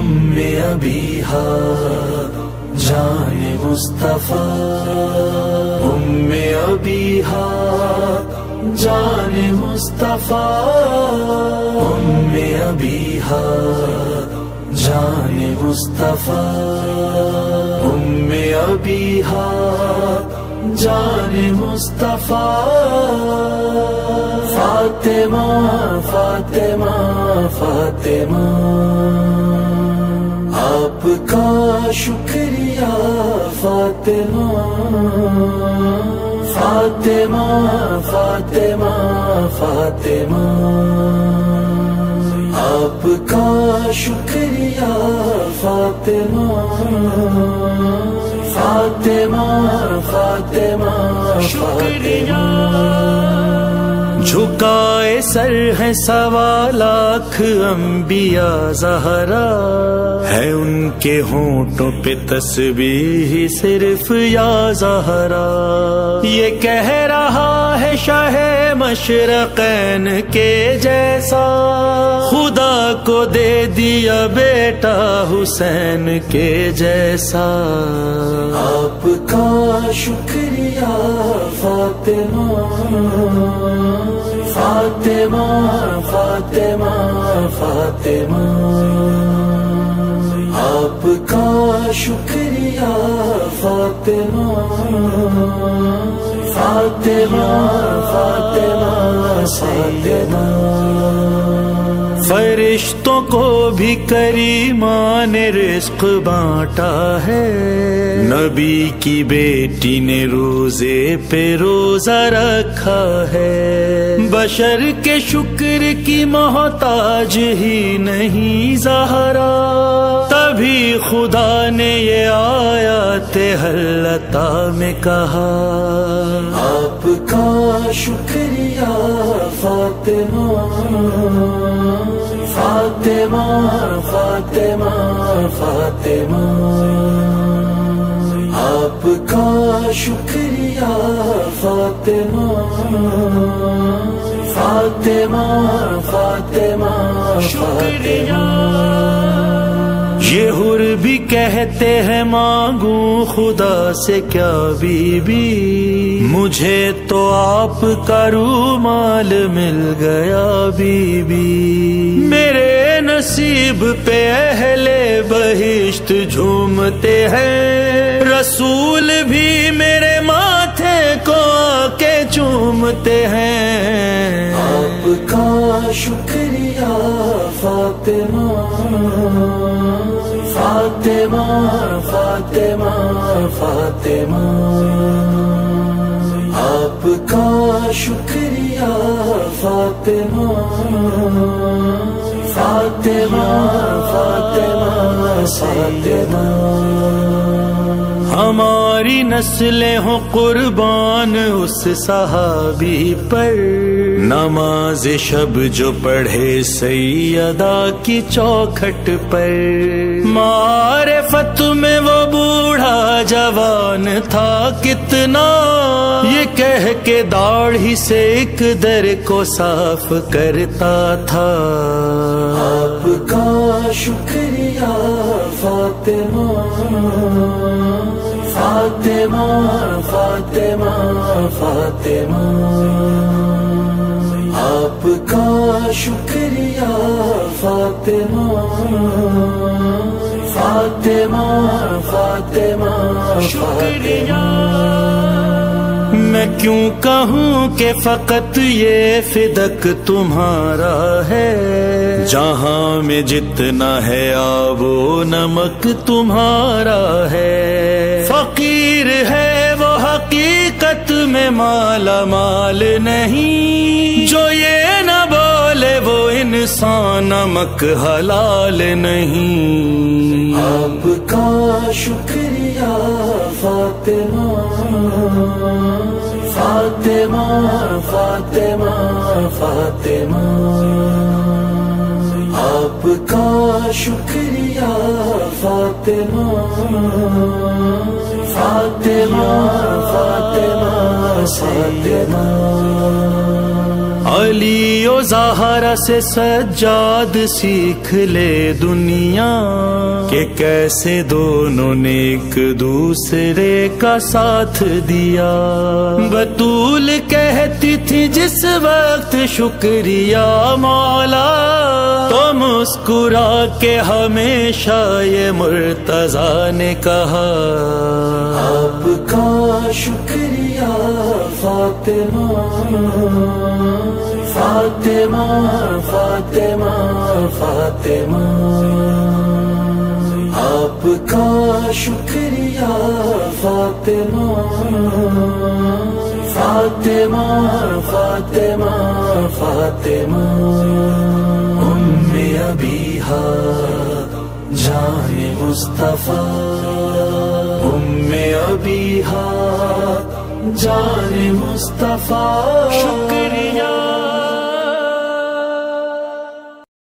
ابیہا جان مصطفیٰ، ابیہا جان مصطفیٰ، ابیہا جان مصطفیٰ، ابیہا جان مصطفیٰ، فاطمہ فاطمہ فاطمہ، آپ کا شکریہ فاطمہ، فاطمہ فاطمہ فاطمہ، آپ کا شکریہ فاطمہ، فاطمہ فاطمہ شکریہ۔ جھکائے سر ہے 1.25 لاکھ انبیاء زہرا، ہے ان کے ہونٹوں پہ تسبیح صرف یا زہرا، یہ کہہ رہا ہے شاہ مشرقین کے جیسا، خدا کو دے دیا بیٹا حسین کے جیسا، آپ کا شکریہ فاطمہ، فاطمہ فاطمہ فاطمہ، آپ کا شکریہ فاطمہ، فاطمہ فاطمہ فاطمہ، فرشتوں کو بھی کریمہ نے رزق بانٹا ہے، نبی کی بیٹی نے روزے پہ روزہ رکھا ہے، بشر کے شکر کی محتاج ہی نہیں زہرا، تبھی خدا نے یہ آیات حلتا میں کہا، آپ کا شکریہ فاطمہ، فاطمہ فاطمہ فاطمہ، آپ کا شکریہ فاطمہ، فاطمہ فاطمہ شکریہ۔ یہ حور بھی کہتے ہیں مانگوں خدا سے کیا بی بی، مجھے تو آپ کا رومال مل گیا بی بی، میرے نصیب پہ اہل بہشت جھومتے ہیں، رسول بھی میرے ماتھے کو آ کے چومتے ہیں، آپ کا شکریہ فاطمہ، فاطمہ فاطمہ فاطمہ، آپ کا شکریہ فاطمہ، فاطمہ فاطمہ فاطمہ، ہماری نسلیں ہوں قربان اس صحابی پر، نماز شب جو پڑھے سیدہ کی چوکھٹ پر، معرفت میں وہ بوڑھا جوان تھا کتنا، یہ کہہ کے داڑھی سے ایک در کو صاف کرتا تھا، آپ کا شکریہ فاطمہ، فاطمہ فاطمہ فاطمہ، آپ کا شکریہ فاطمہ، فاطمہ فاطمہ شکریہ۔ میں کیوں کہوں کہ فقط یہ فدق تمہارا ہے، جہاں میں جتنا ہے آب و نمک تمہارا ہے، فقیر ہے وہ حقیقت میں مالا مال نہیں، جو یہ نہ بولے وہ انسان نمک حلال نہیں، آپ کا شکریہ فاطمہ، فاطمہ فاطمہ فاطمہ، آپ کا شکریہ فاطمہ، فاطمہ فاطمہ فاطمہ، علی و زہرا سے سجاد سیکھ لے دنیا کہ کیسے دونوں نے ایک دوسرے کا ساتھ دیا. بطول کہتی تھی جس وقت شکریہ مولا، تو مسکرا کے ہمیشہ یہ مرتضیٰ نے کہا آپ کا شکریہ فاطمہ فاطمہ فاطمہ فاطمہ. آپ کا شکریہ فاطمہ فاطمہ فاطمہ فاطمہ. ام ابیہا جان مصطفیٰ، ام ابیہا جان مصطفیٰ. شکریہ